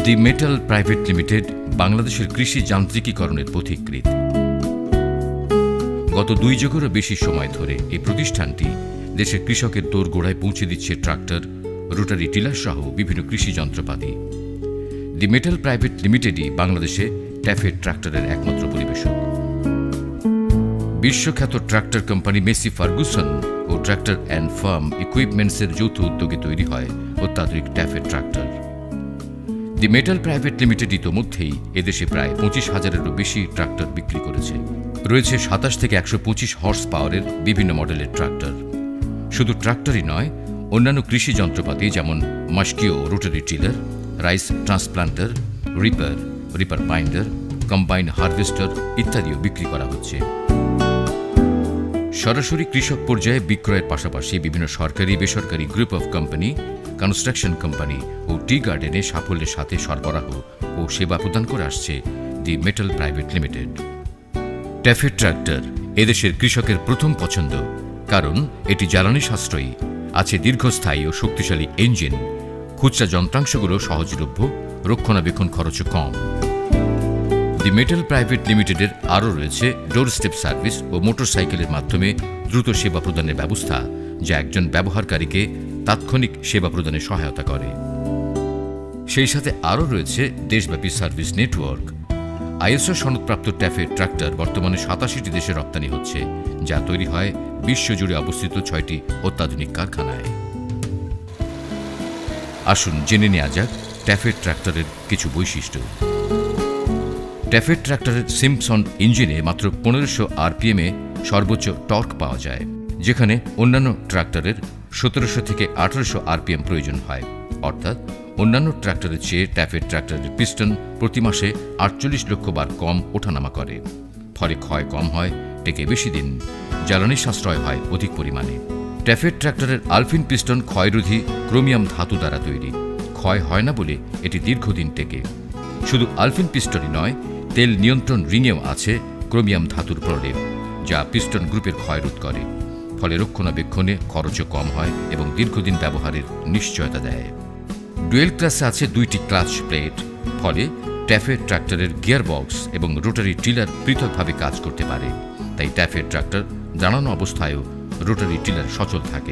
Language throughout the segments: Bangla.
দি মেটাল প্রাইভেট লিমিটেড বাংলাদেশের কৃষি যান্ত্রিকীকরণের পথিকৃৎ। গত 2 যুগেরও বেশি সময় ধরে এই প্রতিষ্ঠানটি দেশের কৃষকের দোরগোড়ায় পৌঁছে দিচ্ছে ট্রাক্টর, রোটারি টিলার সহ বিভিন্ন কৃষি যন্ত্রপাতি। দি মেটাল প্রাইভেট লিমিটেডই বাংলাদেশে ট্যাফে ট্রাক্টরের একমাত্র পরিবেশক। বিশ্বখ্যাত ট্রাক্টর কোম্পানি মেসি ফার্গুসন ও ট্রাক্টর অ্যান্ড ফার্ম ইকুইপমেন্টসের যৌথ উদ্যোগে তৈরি হয় অত্যাধুনিক TAFE tractor. The metal private limited ইতোমধ্যেই এদেশে প্রায় 25,000-এরও বেশি ট্রাক্টর বিক্রি করেছে। রয়েছে 27 থেকে 125 হর্স পাওয়ারের বিভিন্ন মডেলের ট্রাক্টর। শুধু ট্রাক্টরই নয়, অন্যান্য কৃষি যন্ত্রপাতি যেমন Maschio rotary tiller, rice transplanter, reaper binder, combine harvester ইত্যাদিও বিক্রি করা হচ্ছে। সরাসরি কৃষক পর্যায়ে বিক্রয়ের পাশাপাশি বিভিন্ন সরকারি বেসরকারি group of company, construction company ও টি গার্ডেনে সাফল্যের সাথে সরবরাহ ও সেবা প্রদান করে আসছে the metal private limited. TAFE tractor এদেশের কৃষকের প্রথম পছন্দ, কারণ এটি জ্বালানি সাশ্রয়ী, আছে দীর্ঘস্থায়ী ও শক্তিশালী ইঞ্জিন, খুচরা যন্ত্রাংশগুলো সহজলভ্য, রক্ষণাবেক্ষণ খরচও কম। দি মেটাল প্রাইভেট লিমিটেডের আরও রয়েছে ডোরস্টেপ সার্ভিস ও মোটরসাইকেলের মাধ্যমে দ্রুত সেবা প্রদানের ব্যবস্থা, যা একজন ব্যবহারকারীকে তাৎক্ষণিক সেবা প্রদানে সহায়তা করে। সেই সাথে আরও রয়েছে দেশব্যাপী সার্ভিস নেটওয়ার্ক। আইএসও সনদপ্রাপ্ত ট্যাফে ট্রাক্টর বর্তমানে 87টি দেশে রপ্তানি হচ্ছে, যা তৈরি হয় বিশ্বজুড়ে অবস্থিত 6টি অত্যাধুনিক কারখানায়। আসুন জেনে নেওয়া যাক ট্যাফে ট্রাক্টরের কিছু বৈশিষ্ট্য। ট্যাফে ট্রাক্টরের সিম্পসন ইঞ্জিনে মাত্র 1500 আরপিএমে সর্বোচ্চ টর্ক পাওয়া যায়, যেখানে অন্যান্য ট্রাক্টরের 1700 থেকে 1800 আরপিএম প্রয়োজন হয়। অর্থাৎ অন্যান্য ট্রাক্টরের চেয়ে ট্যাফে ট্রাক্টরের পিস্টন প্রতি মাসে 48 লক্ষ বার কম ওঠানামা করে। ফলে ক্ষয় কম হয়, টেকে বেশি দিন, জ্বালানি সাশ্রয় হয় অধিক পরিমাণে। ট্যাফে ট্রাক্টরের আলফিন পিস্টন ক্ষয়রোধী ক্রোমিয়াম ধাতু দ্বারা তৈরি, ক্ষয় হয় না বলে এটি দীর্ঘদিন টেকে। শুধু আলফিন পিস্টনই নয়, তেল নিয়ন্ত্রণ রিংয়েও আছে ক্রোমিয়াম ধাতুর প্রলেপ, যা পিস্টন গ্রুপের ক্ষয়রোধ করে। ফলে রক্ষণাবেক্ষণে খরচও কম হয় এবং দীর্ঘদিন ব্যবহারের নিশ্চয়তা দেয়। ডুয়েল ক্লাসে আছে 2টি ক্লাচ প্লেট, ফলে ট্যাফে ট্রাক্টরের গিয়ারবক্স এবং রোটারি টিলার পৃথকভাবে কাজ করতে পারে। তাই ট্যাফে ট্রাক্টর দাঁড়ানো অবস্থায়ও রোটারি টিলার সচল থাকে।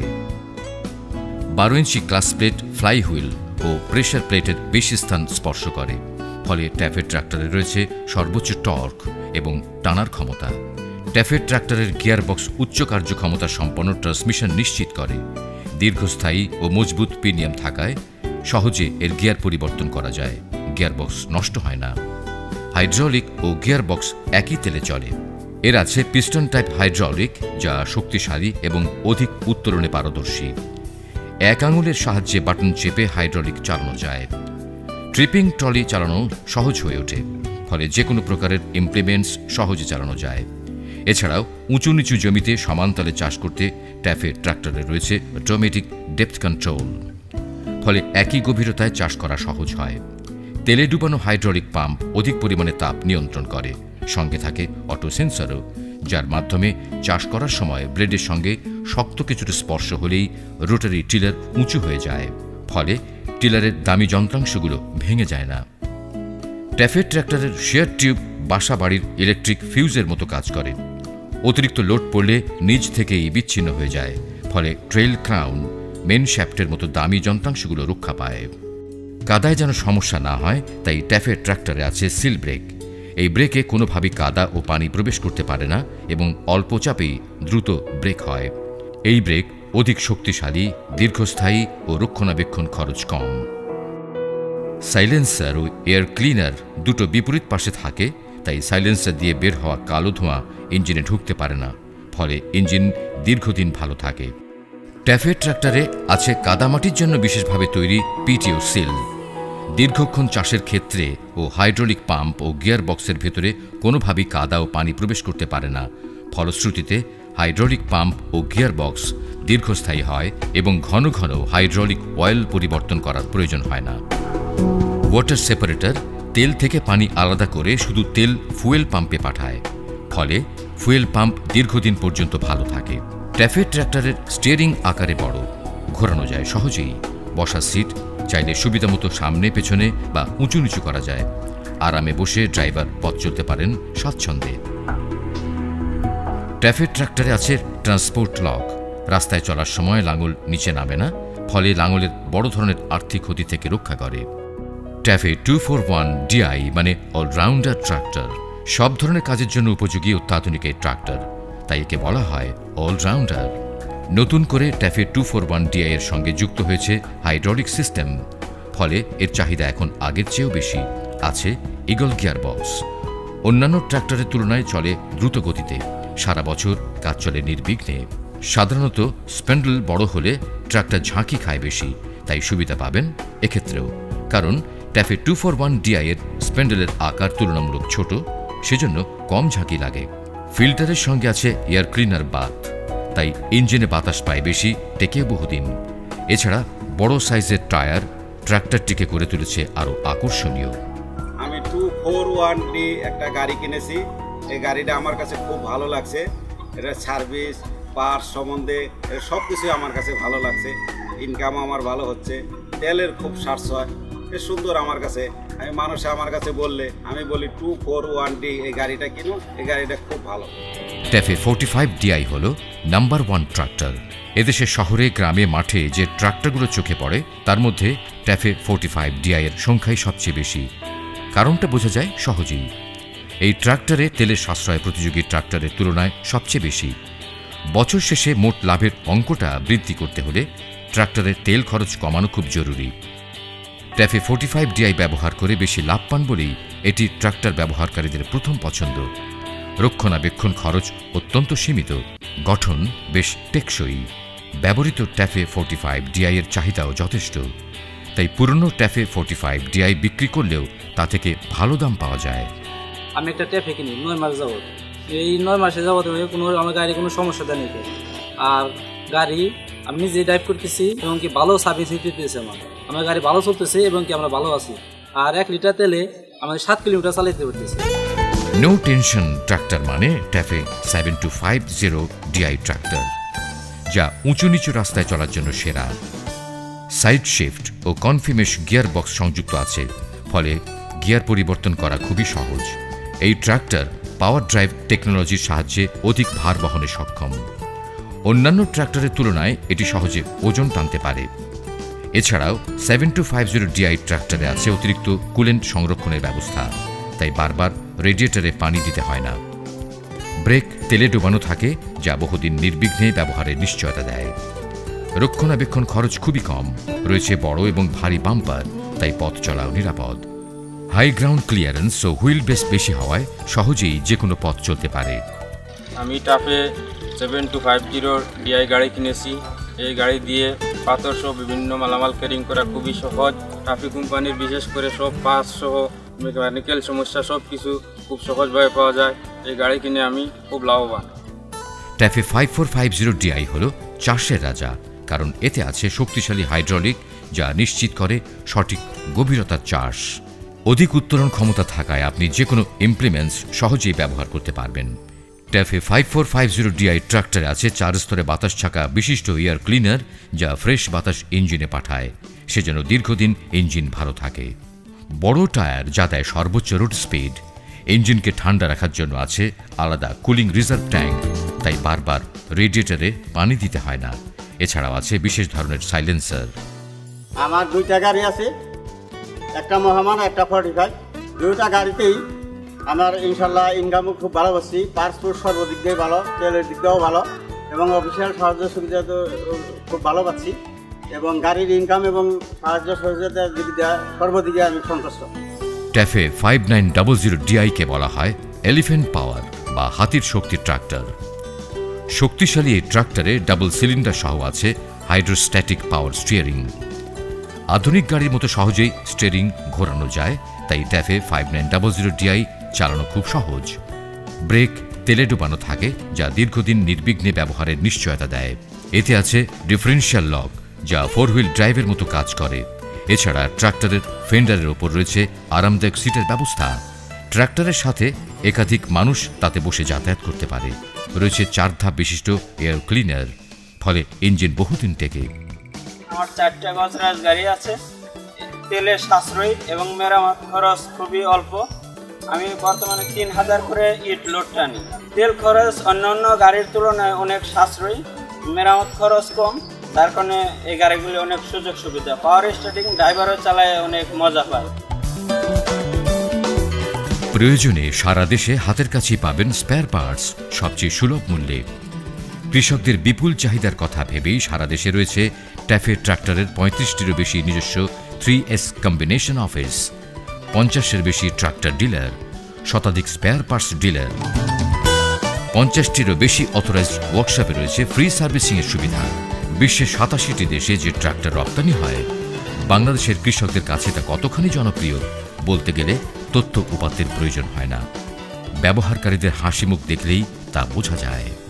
12 inch clutch plate flywheel ও প্রেশার প্লেটের বেশি স্থান স্পর্শ করে। ফলে ট্যাফে ট্রাক্টরে রয়েছে সর্বোচ্চ টর্ক এবং টানার ক্ষমতা। ট্যাফে ট্রাক্টরের গিয়ারবক্স উচ্চ কার্যক্ষমতা সম্পন্ন ট্রান্সমিশন নিশ্চিত করে। দীর্ঘস্থায়ী ও মজবুত পিনিয়াম থাকায় সহজে এর গিয়ার পরিবর্তন করা যায়, গিয়ারবক্স নষ্ট হয় না। হাইড্রোলিক ও গিয়ারবক্স একই তেলে চলে। এর আছে পিস্টন টাইপ হাইড্রোলিক, যা শক্তিশালী এবং অধিক উত্তোলনে পারদর্শী। এক আঙুলের সাহায্যে বাটন চেপে হাইড্রোলিক চালানো যায়। ট্রিপিং ট্রলি চালানো সহজ হয়ে ওঠে, ফলে যে কোনো প্রকারের ইমপ্লিমেন্টস সহজে চালানো যায়। এছাড়াও উঁচু নিচু জমিতে সমান্তরালে চাষ করতে ট্যাফে ট্রাক্টরে রয়েছে অটোমেটিক ডেপথ কন্ট্রোল, ফলে একই গভীরতায় চাষ করা সহজ হয়। তেলে ডুবানো হাইড্রোলিক পাম্প অধিক পরিমাণে তাপ নিয়ন্ত্রণ করে। সঙ্গে থাকে অটো সেন্সরও, যার মাধ্যমে চাষ করার সময় ব্লেডের সঙ্গে শক্ত কিছুটা স্পর্শ হলেই রোটারি টিলার উঁচু হয়ে যায়, ফলে টিলারের দামি যন্ত্রাংশগুলো ভেঙে যায় না। ট্যাফে ট্রাক্টরের শেয়ার টিউব বাসা বাড়ির ইলেকট্রিক ফিউজের মতো কাজ করে। অতিরিক্ত লোড পড়লে নিজ থেকেই বিচ্ছিন্ন হয়ে যায়, ফলে ট্রেইল ক্রাউন, মেন শ্যাফটের মতো দামি যন্ত্রাংশগুলো রক্ষা পায়। কাদায় যেন সমস্যা না হয়, তাই ট্যাফে ট্রাক্টরে আছে সিল ব্রেক। এই ব্রেকে কোনোভাবেই কাদা ও পানি প্রবেশ করতে পারে না এবং অল্প চাপেই দ্রুত ব্রেক হয়। এই ব্রেক অধিক শক্তিশালী, দীর্ঘস্থায়ী ও রক্ষণাবেক্ষণ খরচ কম। সাইলেন্সার ও এয়ার ক্লিনার দুটো বিপরীত পাশে থাকে, তাই সাইলেন্সার দিয়ে বের হওয়া কালো ধোঁয়া ইঞ্জিনে ঢুকতে পারে না, ফলে ইঞ্জিন দীর্ঘদিন ভালো থাকে। ট্যাফে ট্রাক্টরে আছে কাদামাটির জন্য বিশেষভাবে তৈরি পিটিও সিল। দীর্ঘক্ষণ চাষের ক্ষেত্রে ও হাইড্রোলিক পাম্প ও গিয়ার বক্সের ভেতরে কোনোভাবেই কাদা ও পানি প্রবেশ করতে পারে না। ফলশ্রুতিতে হাইড্রোলিক পাম্প ও গিয়ার বক্স দীর্ঘস্থায়ী হয় এবং ঘন ঘন হাইড্রোলিক অয়েল পরিবর্তন করার প্রয়োজন হয় না। ওয়াটার সেপারেটর তেল থেকে পানি আলাদা করে শুধু তেল ফুয়েল পাম্পে পাঠায়, ফলে ফুয়েল পাম্প দীর্ঘদিন পর্যন্ত ভালো থাকে। ট্যাফে ট্রাক্টরের স্টিয়ারিং আকারে বড়, ঘোরানো যায় সহজেই। বসার সিট চাইলে সুবিধামতো সামনে পেছনে বা উঁচু নিচু করা যায়। আরামে বসে ড্রাইভার পথ চলতে পারেন স্বাচ্ছন্দ্যে। ট্যাফে ট্রাক্টরে আছে ট্রান্সপোর্ট লক। রাস্তায় চলার সময় লাঙল নিচে নামে না, ফলে লাঙলের বড় ধরনের আর্থিক ক্ষতি থেকে রক্ষা করে। ট্যাফে 241 DI মানে অলরাউন্ডার ট্রাক্টর। সব ধরনের কাজের জন্য উপযোগী অত্যাধুনিক এই ট্রাক্টর, তাই একে বলা হয় অলরাউন্ডার। নতুন করে ট্যাফে 241 DI এর সঙ্গে যুক্ত হয়েছে হাইড্রোলিক সিস্টেম, ফলে এর চাহিদা এখন আগের চেয়েও বেশি। আছে ইগল গিয়ার বক্স। অন্যান্য ট্রাক্টরের তুলনায় চলে দ্রুত গতিতে, সারা বছর কাজ চলে নির্বিঘ্নে। সাধারণত স্প্যান্ডেল বড় হলে ট্রাক্টর ঝাঁকি খায় বেশি, তাই সুবিধা পাবেন এক্ষেত্রেও। কারণ ট্যাফে 241 DI এর স্প্যান্ডেলের আকার তুলনামূলক ছোট, সেজন্য কম ঝাঁকি লাগে। ফিল্টারের সঙ্গে আছে এয়ার ক্লিনার বাথ, তাই ইঞ্জিনে বাতাস পায় বেশি, টেকে বহুদিন। এছাড়া বড় সাইজের টায়ার ট্রাক্টরটিকে করে তুলেছে আরও আকর্ষণীয়। আমি 241D একটা গাড়ি কিনেছি। এই গাড়িটা আমার কাছে খুব ভালো লাগছে। এটা সার্ভিস পার্টস সম্বন্ধে সব কিছুই আমার কাছে ভালো লাগছে। ইনকাম আমার ভালো হচ্ছে, তেলের খুব সাশ্রয়, বেশ সুন্দর আমার কাছে। মানুষে আমার কাছে বললে আমি বলি 241D এই গাড়িটা কিনো, এই গাড়িটা খুব ভালো। ট্যাফে 45 DI হল নাম্বার 1 ট্রাক্টর। এদেশে শহরে গ্রামে মাঠে যে ট্রাক্টরগুলো চোখে পড়ে তার মধ্যে ট্যাফে 45 DI এর সংখ্যাই সবচেয়ে বেশি। কারণটা বোঝা যায় সহজেই। এই ট্রাক্টরে তেলের সাশ্রয় প্রতিযোগী ট্রাক্টরের তুলনায় সবচেয়ে বেশি। বছর শেষে মোট লাভের অঙ্কটা বৃদ্ধি করতে হলে ট্রাক্টরের তেল খরচ কমানো খুব জরুরি। ট্যাফে 45 DI ব্যবহার করে বেশি লাভ পান বলেই এটি ট্রাক্টর ব্যবহারকারীদের প্রথম পছন্দ। রক্ষণাবেক্ষণ খরচ অত্যন্ত সীমিত, গঠন বেশ টেকসই। ব্যবহৃত ট্যাফে 45 DI এর চাহিদাও যথেষ্ট, তাই পুরনো ট্যাফে 45 DI বিক্রি করলেও তা থেকে ভালো দাম পাওয়া যায়। আমি একটা ট্যাফে কিনি 9 মাস যাবত। এই 9 মাসে যাবত আমার গাড়ি কোনো সমস্যা দেয়নি। আর গাড়ি আমি নিজে ড্রাইভ করতেছি এবং কি ভালো সার্ভিস দিতেছে। আমার গাড়ি ভালো চলতেছে এবং কি আমরা ভালো আছি। আর 1 লিটার তেলে আমাদের 7 কিলোমিটার চালাতে পারতেছি। নো টেনশন ট্রাক্টর মানে ট্যাফে 7250 DI ট্রাক্টর, যা উঁচু নিচু রাস্তায় চলার জন্য সেরা। সাইড শিফট ও কনফিমেশ গিয়ার বক্স সংযুক্ত আছে, ফলে গিয়ার পরিবর্তন করা খুবই সহজ। এই ট্রাক্টর পাওয়ার ড্রাইভ টেকনোলজির সাহায্যে অধিক ভার বহনে সক্ষম। অন্যান্য ট্রাক্টরের তুলনায় এটি সহজে ওজন টানতে পারে। এছাড়াও 7250 DI ট্রাক্টরে আছে অতিরিক্ত কুলেন্ট সংরক্ষণের ব্যবস্থা, তাই বারবার রেডিয়েটরে পানি দিতে হয় না। ব্রেক তেলে ডোবানো থাকে, যা বহুদিন নির্বিঘ্নে ব্যবহারের নিশ্চয়তা দেয়। রক্ষণাবেক্ষণ খরচ খুবই কম, রয়েছে বড় এবং ভারী বাম্পার, তাই পথ চলাও নিরাপদ। হাই গ্রাউন্ড ক্লিয়ারেন্স ও হুইল বেস বেশি হওয়ায় সহজেই যে কোনো পথ চলতে পারে। আমি ট্যাফে 7250 DI গাড়ি কিনেছি। এই গাড়ি দিয়ে পাথর সহ বিভিন্ন মালামাল ক্যারিং করা খুবই সহজ। ট্রাফিক কোম্পানির বিশেষ করে সব পার্টস সহ মেকানিক্যাল সমস্যা সব কিছু খুব সহজভাবে পাওয়া যায়। এই গাড়ি কিনে আমি খুব লাভবান। ট্যাফে 5450 DI হল চাষের রাজা, কারণ এতে আছে শক্তিশালী হাইড্রোলিক, যা নিশ্চিত করে সঠিক গভীরতার চাষ। অধিক উত্তোলন ক্ষমতা থাকায় আপনি যে কোনো ইমপ্লিমেন্টস সহজেই ব্যবহার করতে পারবেন। ট্যাফে 5450 DI ট্রাক্টরে আছে 4 স্তরে বাতাস ছাকা বিশিষ্ট এয়ার ক্লিনার, যা ফ্রেশ বাতাস ইঞ্জিনে পাঠায়, সেজন্য দীর্ঘদিন ইঞ্জিন ভালো থাকে। বড় টায়ার যা দেয় সর্বোচ্চ রুট স্পিড। ইঞ্জিনকে ঠান্ডা রাখার জন্য আছে আলাদা কুলিং রিজার্ভ ট্যাঙ্ক, তাই বারবার রেডিয়েটরে পানি দিতে হয় না। এছাড়াও আছে বিশেষ ধরনের সাইলেন্সার। আমার 2টা গাড়ি আছে, একটা মহামান, একটা 45। 2টা গাড়িতেই আমার ইনশাল্লাহ ইনকামও খুব ভালো পাচ্ছি। পাসপোর্ট সর্বদিক দিয়ে ভালো, তেলের দিক দিয়েও ভালো এবং অফিসিয়াল সাহায্য সুবিধা তো খুব ভালো পাচ্ছি। এবং গাড়ির ইনকাম এবং সাহায্য সহযোগিতার দিক দিয়ে সর্বদিকে আমি সন্তুষ্ট। ট্যাফে 5900 DI কে বলা হয় এলিফ্যান্ট পাওয়ার বা হাতির শক্তির ট্রাক্টর। শক্তিশালী এই ট্রাক্টরে ডাবল সিলিন্ডার সহ আছে হাইড্রোস্ট্যাটিক পাওয়ার স্টিয়ারিং। আধুনিক গাড়ির মতো সহজেই স্টিয়ারিং ঘোরানো যায়, তাই ট্যাফে 5900 DI চালানো খুব সহজ। ব্রেক তেলে ডোবানো থাকে, যা দীর্ঘদিন নির্বিঘ্নে ব্যবহারের নিশ্চয়তা দেয়। এতে আছে ডিফারেন্সিয়াল লক, যা 4 হুইল ড্রাইভের মতো কাজ করে। এছাড়া ট্রাক্টরের ফেন্ডারের ওপর রয়েছে আরামদায়ক সিটের ব্যবস্থা। ট্রাক্টরের সাথে একাধিক মানুষ তাতে বসে যাতায়াত করতে পারে। রয়েছে 4 ধাপ বিশিষ্ট এয়ার ক্লিনার, ফলে ইঞ্জিন বহুদিন টেকে। আমার 4টা গজরাজ গাড়ি আছে তেলের সাশ্রয়ী এবং মেরামত খরচ খুবই অল্প। আমি বর্তমানে 3000 করে ইট লোড টানি। তেল খরচ অন্যান্য গাড়ির তুলনায় অনেক সাশ্রয়ী, মেরামত খরচ কম, যার কারণে এই গাড়িগুলি অনেক সুযোগ সুবিধা। পাওয়ার স্টার্টিং ড্রাইভারও চালায় অনেক মজা পায়। প্রয়োজনে সারা দেশে হাতের কাছেই পাবেন স্পেয়ার পার্টস সবচেয়ে সুলভ মূল্যে। কৃষকদের বিপুল চাহিদার কথা ভেবেই সারা দেশে রয়েছে ট্যাফে ট্রাক্টরের 35টিরও বেশি নিজস্ব 3S কম্বিনেশন অফিস, 50-এর বেশি ট্রাক্টর ডিলার, শতাধিক স্পেয়ার পার্টস ডিলার, 50টিরও বেশি অথরাইজড ওয়ার্কশপে রয়েছে ফ্রি সার্ভিসিংয়ের সুবিধা। বিশ্বের 87টি দেশে যে ট্রাক্টর রপ্তানি হয়, বাংলাদেশের কৃষকদের কাছে তা কতখানি জনপ্রিয় বলতে গেলে তথ্য উপাত্তের প্রয়োজন হয় না। ব্যবহারকারীদের হাসিমুখ দেখলেই তা বোঝা যায়।